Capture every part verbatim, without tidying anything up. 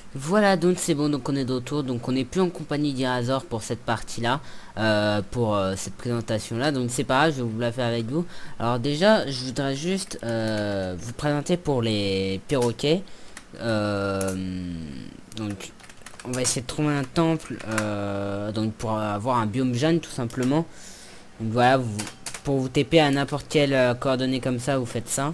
Voilà, donc c'est bon, donc on est de retour, donc on n'est plus en compagnie d'Irazor pour cette partie-là, euh, pour euh, cette présentation-là, donc c'est pas grave, je vais vous la faire avec vous. Alors déjà, je voudrais juste euh, vous présenter pour les perroquets. Euh, donc, on va essayer de trouver un temple, euh, donc pour avoir un biome jaune tout simplement. Donc voilà, vous, pour vous T P à n'importe quelle euh, coordonnée comme ça, vous faites ça.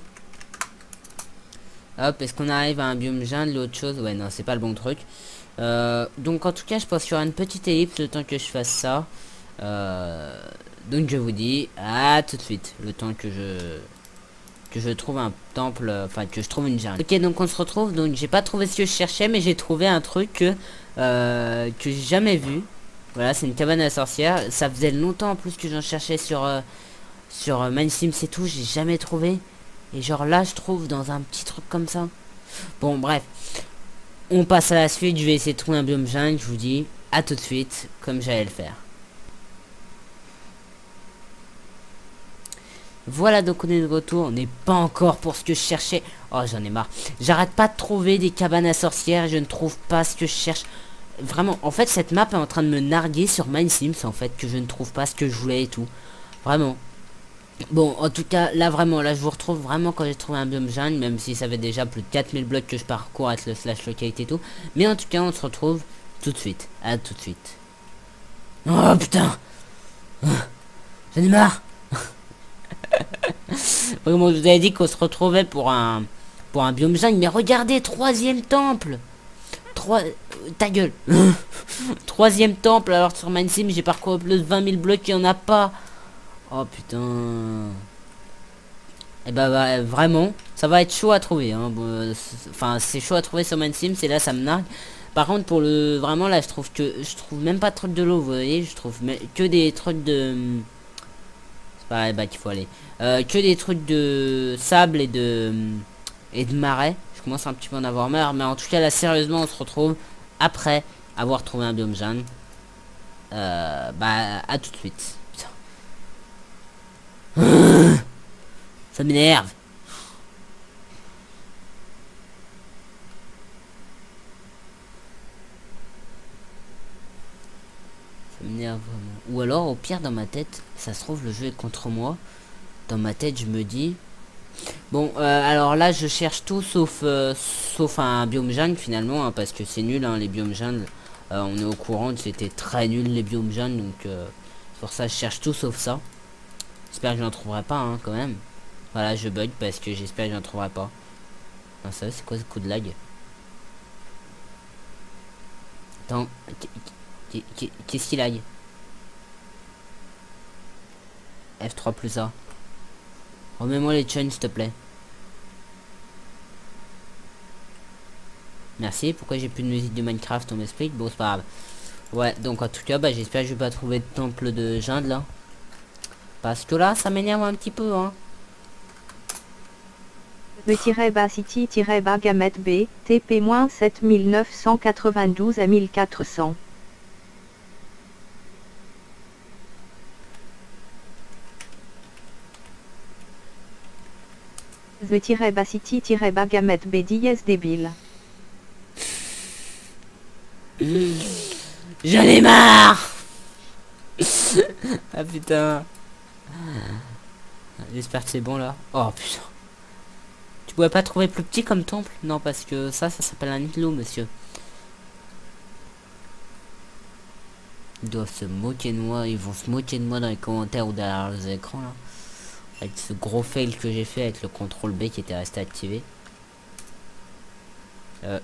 Hop, est-ce qu'on arrive à un biome jungle, l'autre chose? Ouais, non, c'est pas le bon truc. Euh, donc en tout cas, je pense qu'il y aura une petite ellipse le temps que je fasse ça. Euh, donc je vous dis à tout de suite, le temps que je que je trouve un temple, enfin que je trouve une jungle. Ok, donc on se retrouve. Donc j'ai pas trouvé ce que je cherchais, mais j'ai trouvé un truc que euh, que j'ai jamais vu. Voilà, c'est une cabane à sorcières. Ça faisait longtemps en plus que j'en cherchais sur euh, sur euh, Minesims et tout, j'ai jamais trouvé. Et genre là, je trouve dans un petit truc comme ça. Bon, bref. On passe à la suite. Je vais essayer de trouver un biome jungle. Je vous dis à tout de suite, comme j'allais le faire. Voilà, donc on est de retour. On n'est pas encore pour ce que je cherchais. Oh, j'en ai marre. J'arrête pas de trouver des cabanes à sorcières. Je ne trouve pas ce que je cherche. Vraiment, en fait, cette map est en train de me narguer sur Minesims, en fait, que je ne trouve pas ce que je voulais et tout. Vraiment. Bon, en tout cas, là vraiment, là je vous retrouve vraiment quand j'ai trouvé un biome jungle, même si ça fait déjà plus de quatre mille blocs que je parcours avec le slash localité et tout. Mais en tout cas, on se retrouve tout de suite. À tout de suite. Oh putain, j'en ai marre. Vraiment, je vous avais dit qu'on se retrouvait pour un pour un biome jungle, mais regardez, troisième temple. Trois... Ta gueule. Troisième temple, alors sur Minesim, j'ai parcouru plus de vingt mille blocs, il n'y en a pas. Oh putain. Et bah, bah vraiment, ça va être chaud à trouver. Hein. Enfin, c'est chaud à trouver sur Minesims et là ça me nargue. Par contre, pour le vraiment là, je trouve que je trouve même pas de trucs de l'eau. Vous voyez, je trouve mais, que des trucs de. C'est pas là-bas qu'il faut aller. Euh, que des trucs de sable et de et de marais. Je commence un petit peu à en avoir marre, mais en tout cas là, sérieusement, on se retrouve après avoir trouvé un biome jaune. Euh, bah, à tout de suite. Putain. Ça m'énerve. Ça m'énerve vraiment. Ou alors, au pire, dans ma tête, ça se trouve, le jeu est contre moi. Dans ma tête, je me dis... Bon, euh, alors là, je cherche tout sauf, euh, sauf un biome jungle, finalement, hein, parce que c'est nul, hein, les biomes jungles. Euh, on est au courant que c'était très nul, les biomes jungles, donc... Euh, pour ça, je cherche tout sauf ça. J'espère que j'en trouverai pas, hein, quand même. Voilà, je bug parce que j'espère que j'en trouverai pas. Ah, ça, c'est quoi ce coup de lag? Attends, qu'est-ce qu'il lag? F trois plus A. Remets-moi les chains, s'il te plaît. Merci. Pourquoi j'ai plus de musique de Minecraft? On m'explique. Bon, c'est pas grave. Ouais, donc en tout cas, bah, j'espère que je vais pas trouver de temple de jungle là. Parce que là, ça m'énerve un petit peu, hein. E-bas city-bas gamètre B, T P-sept mille neuf cent quatre-vingt-douze à mille quatre cents. The-bas city-bas gamètre B dièse débile. J'en ai marre. Ah putain. J'espère que c'est bon là. Oh putain. Tu pouvais pas trouver plus petit comme temple? Non, parce que ça, ça s'appelle un igloo, monsieur. Ils doivent se moquer de moi. Ils vont se moquer de moi dans les commentaires ou derrière les écrans là. Avec ce gros fail que j'ai fait avec le contrôle B qui était resté activé. Euh.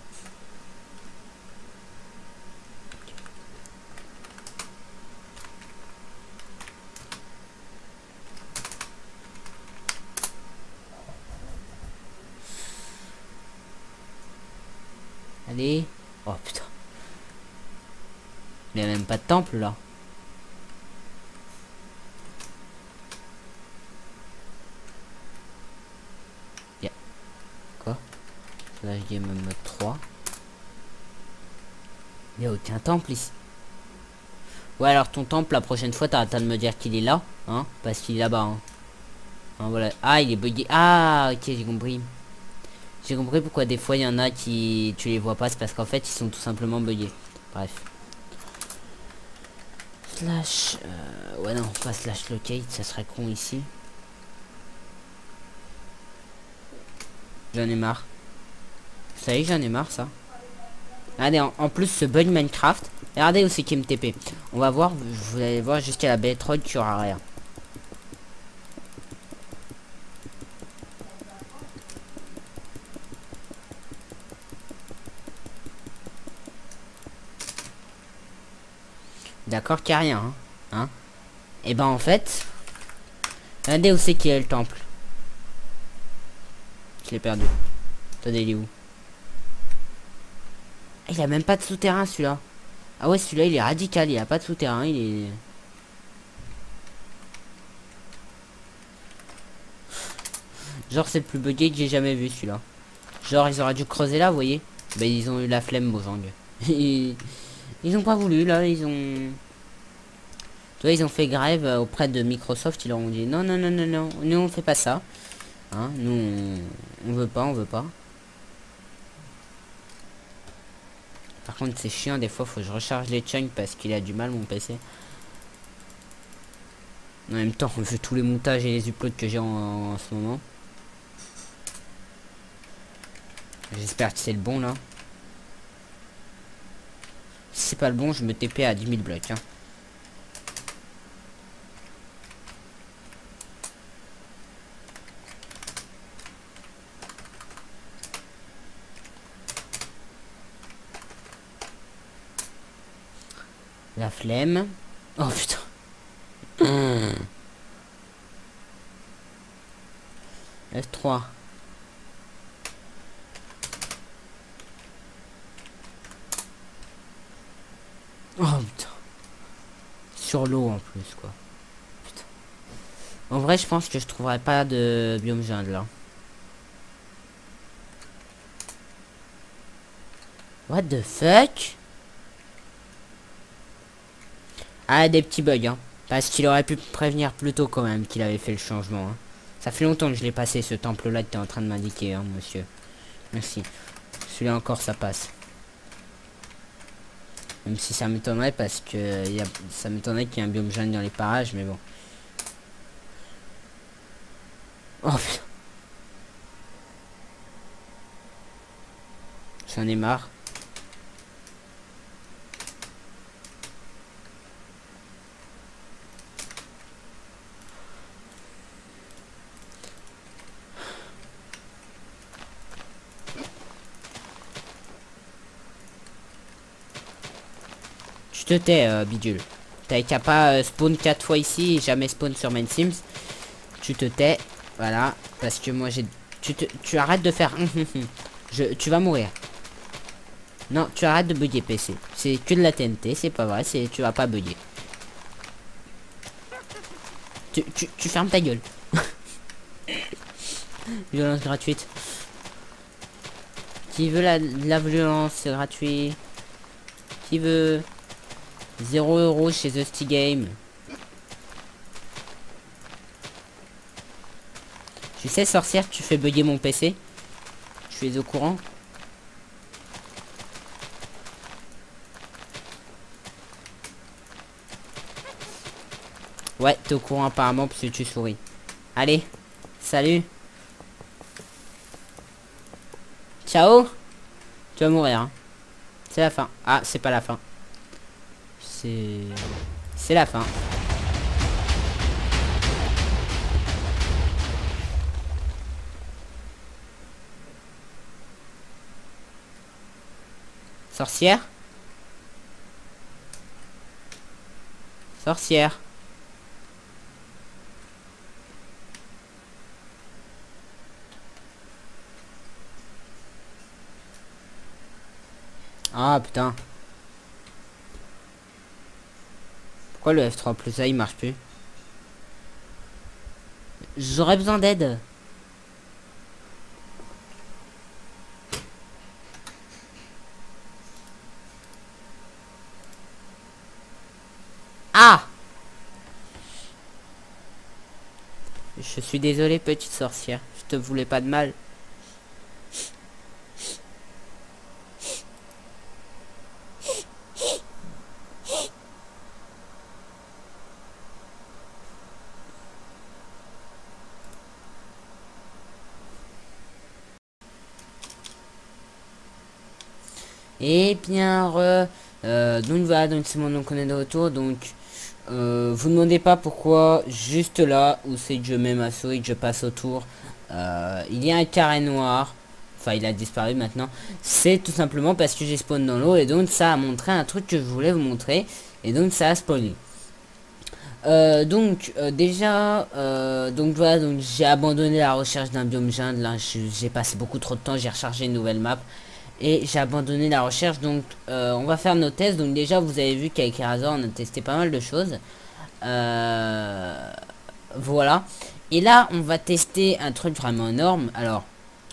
Allez. Oh putain. Il n'y a même pas de temple là. Yeah. Quoi? Là j'ai même mode trois. Il n'y a aucun temple ici. Ouais, alors ton temple la prochaine fois t'arrêtes de me dire qu'il est là. Hein, parce qu'il est là-bas. Hein. Hein, voilà. Ah, il est bugué. Ah, ok, j'ai compris. J'ai compris pourquoi des fois il y en a qui tu les vois pas, c'est parce qu'en fait ils sont tout simplement buggés. Bref. Slash... Euh, ouais non, pas slash locate, ça serait con ici. J'en ai marre. Ça y est, j'en ai marre ça. Regardez, en, en plus ce bug Minecraft, regardez où c'est qui me T P. On va voir, vous allez voir jusqu'à la bedrock qu'il y aura rien. D'accord qu'il n'y a rien, hein, hein. Et ben en fait, regardez où c'est qu'il y a le temple. Je l'ai perdu. Attendez, il est où? Ah, il a même pas de souterrain celui-là. Ah ouais, celui-là il est radical, il a pas de souterrain, il est... Genre c'est le plus bugué que j'ai jamais vu celui-là. Genre ils auraient dû creuser là, vous voyez. Bah ils ont eu la flemme, Mojang. ils... ils ont pas voulu là, ils ont... Tu vois, ils ont fait grève auprès de Microsoft, ils leur ont dit non non non non non, nous on fait pas ça. Hein, nous on... on veut pas, on veut pas. Par contre c'est chiant, des fois faut que je recharge les chunks parce qu'il a du mal mon P C. En même temps, vu tous les montages et les uploads que j'ai en, en ce moment. J'espère que c'est le bon là. Si c'est pas le bon, je me T P à dix mille blocs. Hein. La flemme. Oh putain. Mmh. F trois. Oh putain. Sur l'eau en plus quoi. Putain. En vrai je pense que je trouverai pas de biome jungle là. What the fuck? Ah des petits bugs hein. Parce qu'il aurait pu prévenir plus tôt quand même qu'il avait fait le changement. Hein. Ça fait longtemps que je l'ai passé ce temple là que tu es en train de m'indiquer hein, monsieur. Merci. Celui-là encore ça passe. Même si ça m'étonnerait parce que y a, ça m'étonnerait qu'il y ait un biome jaune dans les parages, mais bon. Oh putain. J'en ai marre. Tu te tais, euh, bidule. T'as qu'à pas euh, spawn quatre fois ici et jamais spawn sur Main Sims. Tu te tais. Voilà. Parce que moi j'ai... Tu, te... tu arrêtes de faire... Je... Tu vas mourir. Non, tu arrêtes de bugger P C. C'est que de la T N T, c'est pas vrai. C'est Tu vas pas bugger. Tu, tu, tu fermes ta gueule. Violence gratuite. Qui veut la, la violence, c'est gratuit. Qui veut... zéro euro chez The Sti Game. Tu sais, sorcière, tu fais bugger mon P C. Je suis au courant. Ouais, t'es au courant apparemment parce que tu souris. Allez, salut. Ciao. Tu vas mourir. Hein. C'est la fin. Ah, c'est pas la fin. C'est... C'est la fin. Sorcière? Sorcière? Ah putain. Pourquoi le F trois plus A il marche plus? J'aurais besoin d'aide. Ah! Je suis désolé petite sorcière. Je te voulais pas de mal. Et bien re, euh, donc voilà, donc c'est mon nom qu'on est de retour. Donc euh, vous ne demandez pas pourquoi juste là où c'est que je mets ma souris, que je passe autour, euh, il y a un carré noir. Enfin il a disparu maintenant. C'est tout simplement parce que j'ai spawn dans l'eau. Et donc ça a montré un truc que je voulais vous montrer. Et donc ça a spoilé. Euh, donc euh, déjà euh, donc voilà, donc j'ai abandonné la recherche d'un biome jungle. Là j'ai passé beaucoup trop de temps, j'ai rechargé une nouvelle map et j'ai abandonné la recherche. Donc euh, on va faire nos tests. Donc déjà vous avez vu qu'avec Razor on a testé pas mal de choses, euh, voilà. Et là on va tester un truc vraiment énorme. Alors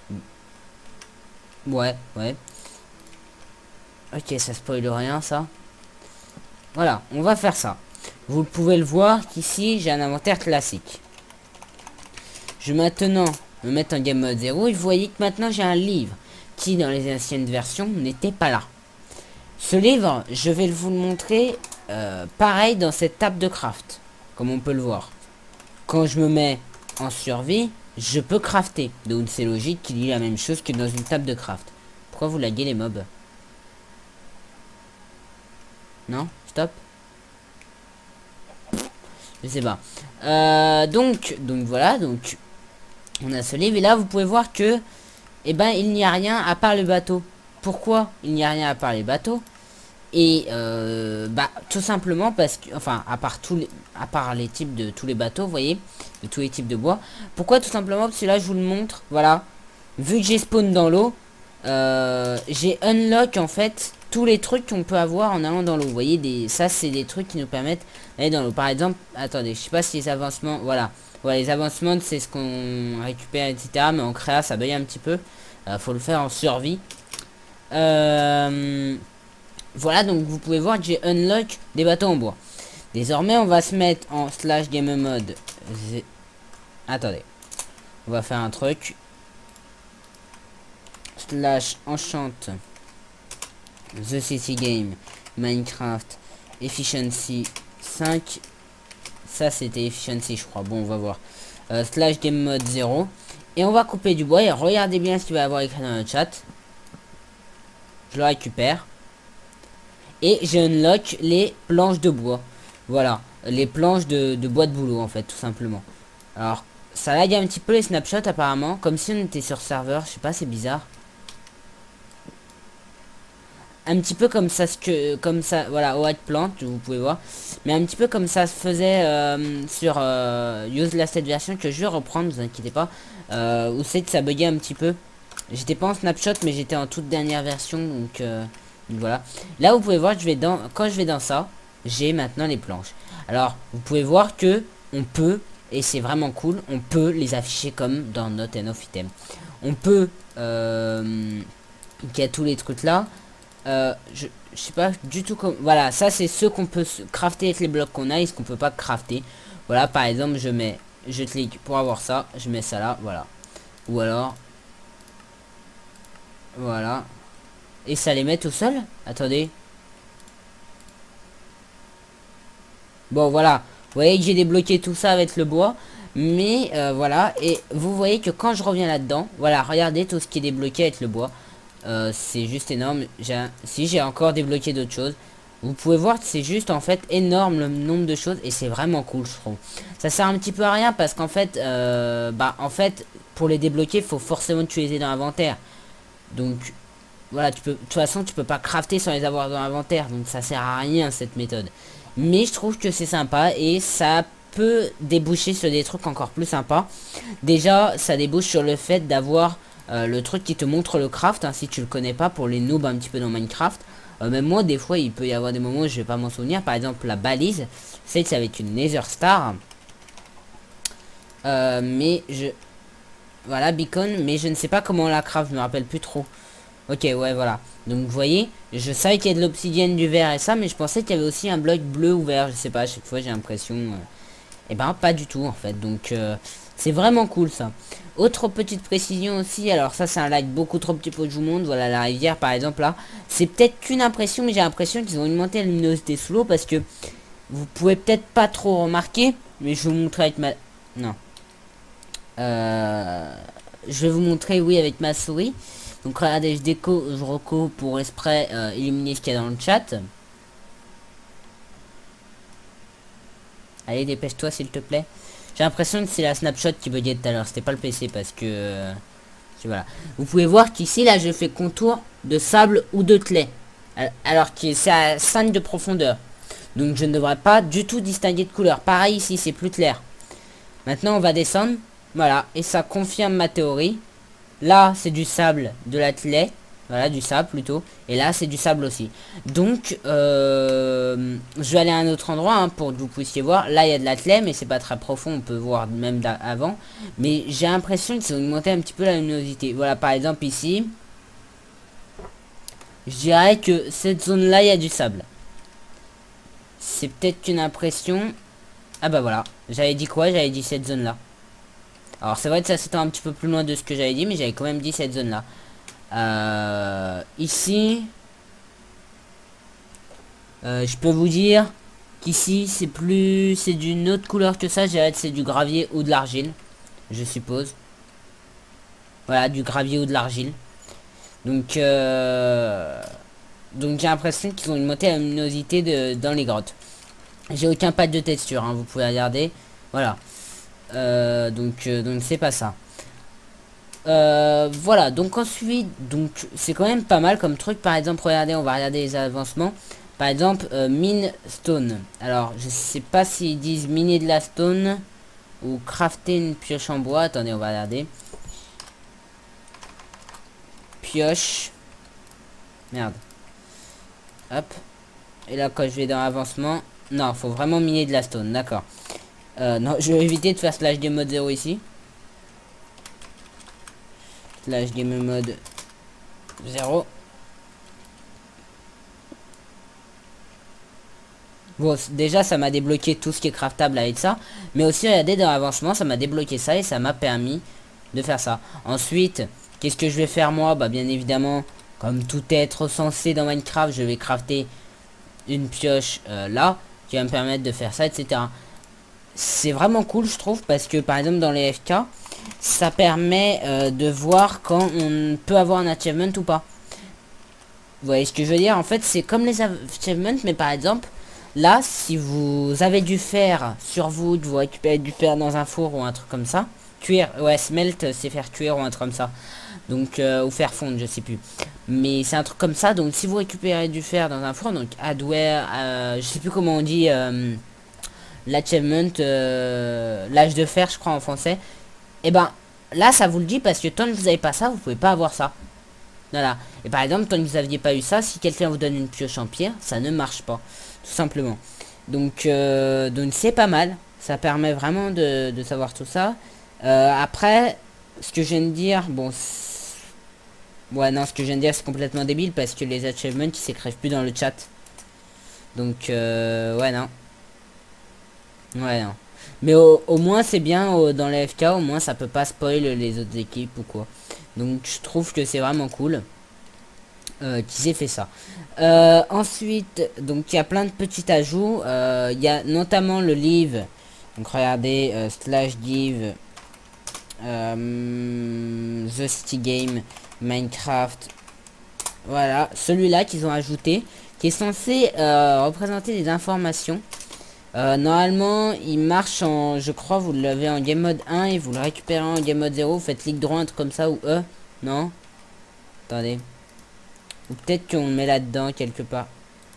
ouais ouais ok, ça spoil rien ça. Voilà, on va faire ça. Vous pouvez le voir qu'ici j'ai un inventaire classique. Je vais maintenant me mettre en game mode zéro et vous voyez que maintenant j'ai un livre qui dans les anciennes versions n'était pas là. Ce livre, je vais vous le montrer euh, pareil dans cette table de craft, comme on peut le voir. Quand je me mets en survie, je peux crafter. Donc c'est logique qu'il y ait la même chose que dans une table de craft. Pourquoi vous laguez les mobs? Non? Stop? Je sais pas. Euh, donc, donc voilà, donc on a ce livre et là vous pouvez voir que, eh ben, il n'y a rien à part le bateau. Pourquoi il n'y a rien à part les bateaux? Et euh, bah tout simplement parce que, enfin, à part tous les, à part les types de tous les bateaux, vous voyez, de tous les types de bois. Pourquoi? Tout simplement parce que là je vous le montre, voilà. Vu que j'ai spawn dans l'eau, euh, j'ai unlock en fait tous les trucs qu'on peut avoir en allant dans l'eau. Vous voyez, des, ça c'est des trucs qui nous permettent d'aller dans l'eau. Par exemple, attendez, je sais pas si les avancements, voilà, voilà les avancements c'est ce qu'on récupère, et cetera. Mais en créa ça bug un petit peu. Euh, faut le faire en survie. Euh, voilà, donc vous pouvez voir que j'ai unlock des bateaux en bois. Désormais on va se mettre en slash game mode. Attendez, on va faire un truc. Slash enchant The City Game Minecraft Efficiency cinq. Ça c'était Efficiency je crois. Bon on va voir. euh, Slash Game Mode zéro. Et on va couper du bois. Et regardez bien ce qu'il va y avoir écrit dans le chat. Je le récupère. Et j'ai unlock les planches de bois. Voilà. Les planches de, de bois de boulot en fait tout simplement. Alors ça lag un petit peu les snapshots apparemment. Comme si on était sur serveur. Je sais pas, c'est bizarre. Un petit peu comme ça, ce que, comme ça, voilà, White Plant, vous pouvez voir. Mais un petit peu comme ça se faisait euh, sur euh, Use la cette version que je vais reprendre, vous inquiétez pas. Euh, où c'est que ça buguait un petit peu. J'étais pas en snapshot, mais j'étais en toute dernière version, donc, euh, donc voilà. Là, vous pouvez voir, je vais dans, quand je vais dans ça, j'ai maintenant les planches. Alors, vous pouvez voir que on peut, et c'est vraiment cool, on peut les afficher comme dans Not Enough Item. On peut, euh, qu'il y a tous les trucs là. Euh, je, je sais pas du tout comme, voilà, ça c'est ce qu'on peut crafter avec les blocs qu'on a et ce qu'on peut pas crafter. Voilà, par exemple, je mets, je clique pour avoir ça, je mets ça là, voilà. Ou alors, voilà. Et ça les met tout seul. Attendez. Bon, voilà. Vous voyez que j'ai débloqué tout ça avec le bois. Mais euh, voilà. Et vous voyez que quand je reviens là-dedans, voilà, regardez tout ce qui est débloqué avec le bois. Euh, c'est juste énorme. Si j'ai encore débloqué d'autres choses, vous pouvez voir que c'est juste en fait énorme le nombre de choses et c'est vraiment cool, je trouve. Ça sert un petit peu à rien parce qu'en fait, euh, bah en fait, pour les débloquer, il faut forcément utiliser dans l'inventaire. Donc voilà, tu peux, de toute façon, tu peux pas crafter sans les avoir dans l'inventaire, donc ça sert à rien cette méthode. Mais je trouve que c'est sympa et ça peut déboucher sur des trucs encore plus sympas. Déjà, ça débouche sur le fait d'avoir Euh, le truc qui te montre le craft, hein, si tu le connais pas, pour les noobs un petit peu dans Minecraft. Euh, même moi, des fois, il peut y avoir des moments où je vais pas m'en souvenir. Par exemple, la balise, c'est que ça va être une Nether Star. Euh, mais je... Voilà, beacon, mais je ne sais pas comment on la craft, je me rappelle plus trop. Ok, ouais, voilà. Donc, vous voyez, je savais qu'il y a de l'obsidienne, du vert et ça, mais je pensais qu'il y avait aussi un bloc bleu ou vert. Je sais pas, à chaque fois, j'ai l'impression... Euh... Et ben, pas du tout, en fait. Donc, euh, c'est vraiment cool, ça. Autre petite précision aussi, alors ça c'est un like beaucoup trop petit pour que je vous montre. Voilà la rivière par exemple là. C'est peut-être qu'une impression, mais j'ai l'impression qu'ils ont augmenté la luminosité sous l'eau parce que vous pouvez peut-être pas trop remarquer. Mais je vais vous montrer avec ma... Non. Euh... Je vais vous montrer, oui, avec ma souris. Donc regardez, je déco, je reco pour esprit euh, illuminer ce qu'il y a dans le chat. Allez, dépêche-toi s'il te plaît. J'ai l'impression que c'est la snapshot qui buguait tout à l'heure, c'était pas le P C parce que... Euh, voilà. Vous pouvez voir qu'ici, là, je fais contour de sable ou de clay. Alors que c'est à cinq de profondeur. Donc je ne devrais pas du tout distinguer de couleur. Pareil ici, c'est plus clair. Maintenant, on va descendre. Voilà, et ça confirme ma théorie. Là, c'est du sable, de la claie. Voilà, du sable plutôt. Et là, c'est du sable aussi. Donc, euh, je vais aller à un autre endroit hein, pour que vous puissiez voir. Là, il y a de la claie, mais c'est pas très profond. On peut voir même avant. Mais j'ai l'impression qu'ils ont augmenté un petit peu la luminosité. Voilà, par exemple, ici. Je dirais que cette zone-là, il y a du sable. C'est peut-être qu'une impression. Ah bah voilà. J'avais dit quoi? J'avais dit cette zone-là. Alors, c'est vrai que ça s'étend un petit peu plus loin de ce que j'avais dit, mais j'avais quand même dit cette zone-là. Euh, ici, euh, je peux vous dire qu'ici c'est plus, c'est d'une autre couleur que ça. Je dirais que c'est du gravier ou de l'argile, je suppose. Voilà, du gravier ou de l'argile. Donc, euh, donc j'ai l'impression qu'ils ont une montée à luminosité de, dans les grottes. J'ai aucun pad de texture, hein, vous pouvez regarder. Voilà. Euh, donc, euh, donc c'est pas ça. Euh, voilà, donc ensuite, donc c'est quand même pas mal comme truc. Par exemple, regardez, on va regarder les avancements. Par exemple, euh, mine stone. Alors, je sais pas s'ils disent miner de la stone ou crafter une pioche en bois. Attendez, on va regarder. Pioche. Merde. Hop. Et là, quand je vais dans avancement, non, faut vraiment miner de la stone, d'accord. Euh, non, je vais éviter de faire slash game mode zéro ici. Slash game mode zéro. Bon, déjà ça m'a débloqué tout ce qui est craftable avec ça. Mais aussi regardez dans l'avancement, ça m'a débloqué ça et ça m'a permis de faire ça. Ensuite, qu'est-ce que je vais faire moi? Bah bien évidemment, comme tout être censé dans Minecraft, je vais crafter une pioche euh, là, qui va me permettre de faire ça, et cetera. C'est vraiment cool je trouve, parce que par exemple dans les F K, ça permet euh, de voir quand on peut avoir un achievement ou pas. Vous voyez ce que je veux dire? En fait c'est comme les achievements, mais par exemple là si vous avez du fer sur vous, que vous récupérez du fer dans un four ou un truc comme ça, cuire, ouais, smelt c'est faire cuire ou un truc comme ça, donc euh, ou faire fondre, je sais plus, mais c'est un truc comme ça. Donc si vous récupérez du fer dans un four, donc adware, euh, je sais plus comment on dit euh, l'achievement, euh, l'âge de fer je crois en français, et ben là ça vous le dit, parce que tant que vous avez pas ça, vous pouvez pas avoir ça. Voilà. Et par exemple, tant que vous aviez pas eu ça, si quelqu'un vous donne une pioche en pierre, ça ne marche pas, tout simplement. Donc euh, donc c'est pas mal, ça permet vraiment de, de savoir tout ça. Euh, après, ce que je viens de dire, bon, ouais non, ce que je viens de dire c'est complètement débile, parce que les achievements ils s'écrivent plus dans le chat. Donc euh, ouais non. Ouais non. Mais au, au moins c'est bien au, dans les F K, au moins ça peut pas spoil les autres équipes ou quoi. Donc je trouve que c'est vraiment cool euh, qu'ils aient fait ça. Euh, ensuite, donc il y a plein de petits ajouts. Euh, il y a notamment le live. Donc regardez, euh, slash div euh, The City Game Minecraft. Voilà, celui-là qu'ils ont ajouté, qui est censé euh, représenter des informations. Euh, normalement, il marche en, je crois, vous l'avez en game mode un et vous le récupérez en game mode zéro. Vous faites clic droit, un truc comme ça, ou E. Non? Attendez. Ou peut-être qu'on le met là-dedans, quelque part.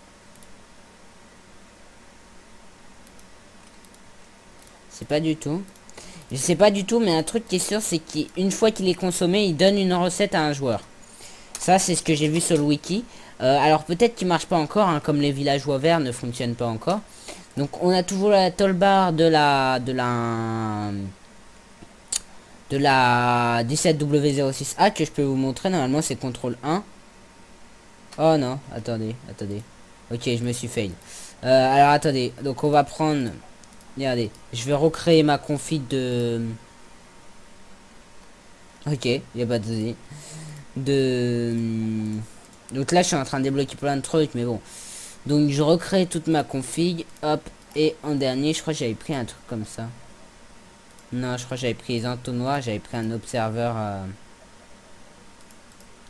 C'est pas du tout. Je sais pas du tout, mais un truc qui est sûr, c'est qu'une fois qu'il est consommé, il donne une recette à un joueur. Ça, c'est ce que j'ai vu sur le wiki. Euh, alors peut-être qu'il marche pas encore, hein, comme les villageois verts ne fonctionnent pas encore. Donc on a toujours la toolbar de la de la de la dix-sept W zéro six A que je peux vous montrer. Normalement c'est contrôle un. Oh non, attendez, attendez. Ok, je me suis fail. Euh, alors attendez, donc on va prendre. Regardez, je vais recréer ma config de. Ok, il n'y a pas de souci. De. Donc là je suis en train de débloquer plein de trucs, mais bon. Donc je recrée toute ma config, hop, et en dernier, je crois que j'avais pris un truc comme ça. Non, je crois que j'avais pris les entonnoirs, j'avais pris un observeur. Euh...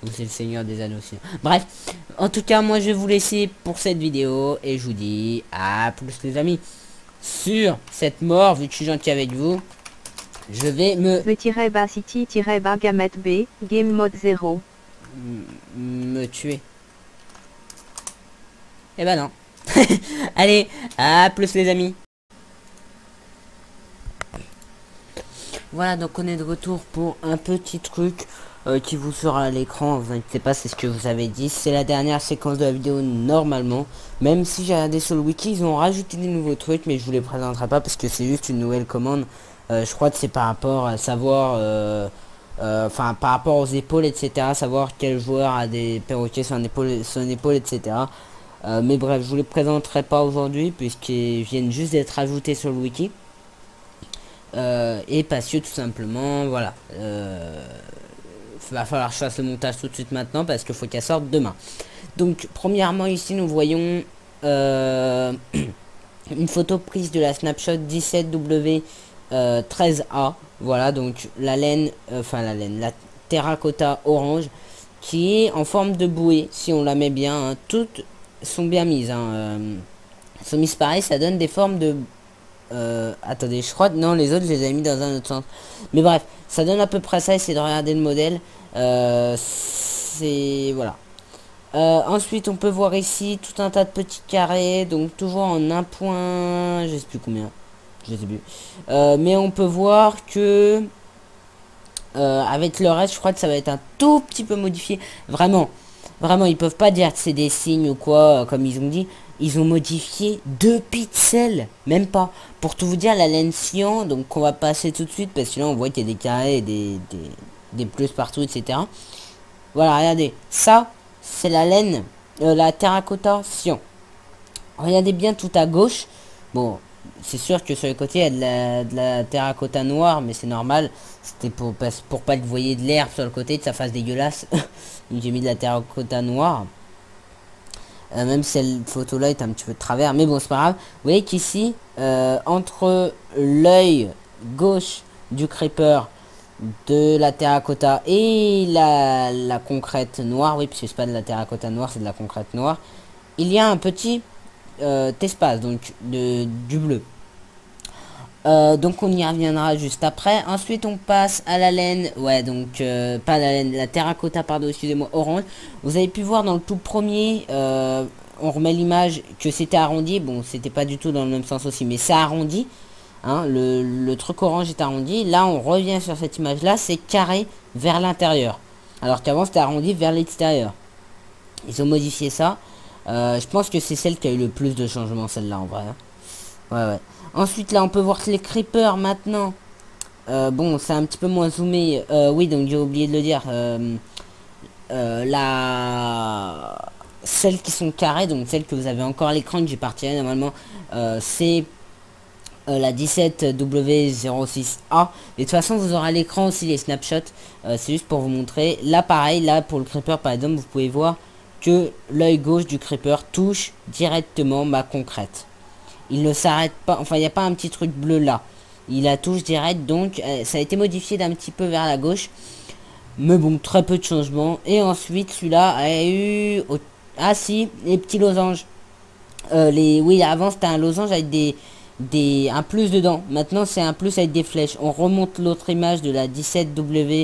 Ou c'est le Seigneur des Anneaux aussi. Bref, en tout cas, moi je vais vous laisser pour cette vidéo. Et je vous dis à plus les amis. Sur cette mort, vu que je suis gentil avec vous, je vais me... V-bas city-bas gamette B, game mode zéro. Me tuer. Eh ben non. Allez, à plus les amis. Voilà, donc on est de retour pour un petit truc euh, qui vous sera à l'écran. Vous inquiétez pas, c'est ce que vous avez dit. C'est la dernière séquence de la vidéo normalement. Même si j'ai regardé sur le wiki, ils ont rajouté des nouveaux trucs, mais je vous les présenterai pas parce que c'est juste une nouvelle commande. Euh, je crois que c'est par rapport à savoir... Euh, enfin, euh, par rapport aux épaules, et cetera. Savoir quel joueur a des perroquets sur une épaule, sur une épaule, et cetera. Euh, mais bref, je vous les présenterai pas aujourd'hui puisqu'ils viennent juste d'être ajoutés sur le wiki. Euh, et parce que tout simplement, voilà, euh, va falloir que je fasse le montage tout de suite maintenant parce qu'il faut qu'elle sorte demain. Donc premièrement ici nous voyons euh, une photo prise de la snapshot dix-sept W treize A. Voilà, donc la laine, enfin euh, la laine, la terracotta orange qui est en forme de bouée si on la met bien, hein. Toutes sont bien mises, hein. euh, sont mises pareil, ça donne des formes de... Euh, attendez, je crois que non, les autres, je les ai mis dans un autre sens. Mais bref, ça donne à peu près ça. Essayez de regarder le modèle. Euh, c'est... Voilà. Euh, ensuite, on peut voir ici tout un tas de petits carrés. Donc, toujours en un point... Je sais plus combien. Je sais plus. Euh, mais on peut voir que... Euh, avec le reste, je crois que ça va être un tout petit peu modifié. Vraiment. Vraiment, ils peuvent pas dire que c'est des signes ou quoi, comme ils ont dit. Ils ont modifié deux pixels, même pas. Pour tout vous dire, la laine cyan, donc on va passer tout de suite, parce que là on voit qu'il y a des carrés, et des, des, des plus partout, et cetera. Voilà, regardez, ça, c'est la laine, euh, la terracotta cyan. Regardez bien tout à gauche. Bon, c'est sûr que sur les côtés, il y a de la, de la terracotta noire, mais c'est normal. C'était pour, pour pas que vous voyez de l'herbe sur le côté, que ça fasse dégueulasse. Donc j'ai mis de la terracotta noire. Euh, même si cette photo là est un petit peu de travers, mais bon c'est pas grave. Vous voyez qu'ici euh, entre l'œil gauche du creeper de la terracotta et la, la concrète noire, oui puisque c'est pas de la terracotta noire, c'est de la concrète noire, il y a un petit euh, espace donc de, du bleu. Euh, donc on y reviendra juste après. Ensuite on passe à la laine, ouais donc euh, pas la laine, la terracotta pardon, excusez-moi, orange. Vous avez pu voir dans le tout premier, euh, on remet l'image que c'était arrondi. Bon c'était pas du tout dans le même sens aussi, mais c'est arrondi, hein, le, le truc orange est arrondi. Là on revient sur cette image là, c'est carré vers l'intérieur, alors qu'avant c'était arrondi vers l'extérieur. Ils ont modifié ça. euh, Je pense que c'est celle qui a eu le plus de changements, celle-là en vrai, hein. Ouais ouais. Ensuite là on peut voir que les creepers maintenant, euh, bon c'est un petit peu moins zoomé, euh, oui donc j'ai oublié de le dire, euh, euh, la... celles qui sont carrées, donc celles que vous avez encore à l'écran que j'ai parti normalement, euh, c'est euh, la dix-sept W zéro six A. Et de toute façon vous aurez à l'écran aussi les snapshots, euh, c'est juste pour vous montrer. Là pareil, là pour le creeper par exemple vous pouvez voir que l'œil gauche du creeper touche directement ma concrète. Il ne s'arrête pas, enfin il n'y a pas un petit truc bleu là. Il la touche direct, donc euh, ça a été modifié d'un petit peu vers la gauche. Mais bon, très peu de changements. Et ensuite celui-là a eu... Oh, ah si, les petits losanges. Euh, les, oui, avant c'était un losange avec des, des, un plus dedans. Maintenant c'est un plus avec des flèches. On remonte l'autre image de la dix-sept W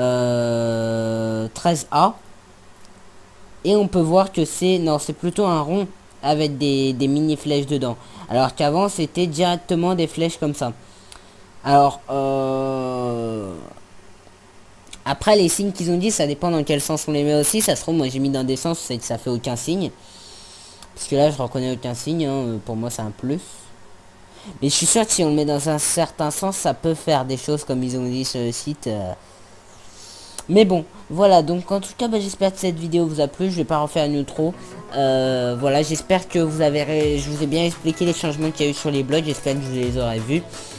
treize A. Et on peut voir que c'est... Non, c'est plutôt un rond avec des, des mini flèches dedans. Alors qu'avant c'était directement des flèches comme ça. Alors euh... après les signes qu'ils ont dit, ça dépend dans quel sens on les met aussi. Ça se trouve moi j'ai mis dans des sens c'est que ça fait aucun signe. Parce que là je reconnais aucun signe, hein. Pour moi c'est un plus. Mais je suis sûr que si on le met dans un certain sens, ça peut faire des choses comme ils ont dit sur le site. euh... Mais bon, voilà, donc en tout cas, bah, j'espère que cette vidéo vous a plu. Je vais pas refaire une outro. Euh, voilà, j'espère que vous avez, je vous ai bien expliqué les changements qu'il y a eu sur les blogs. J'espère que vous les aurez vus.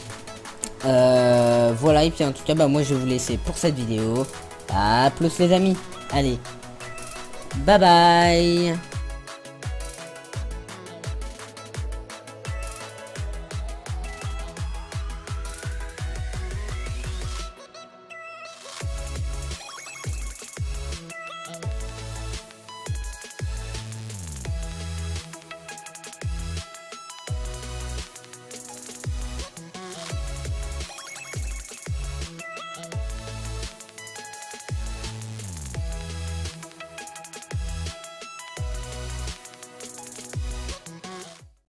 Euh, voilà, et puis en tout cas, bah, moi je vais vous laisser pour cette vidéo. À plus les amis. Allez, bye bye.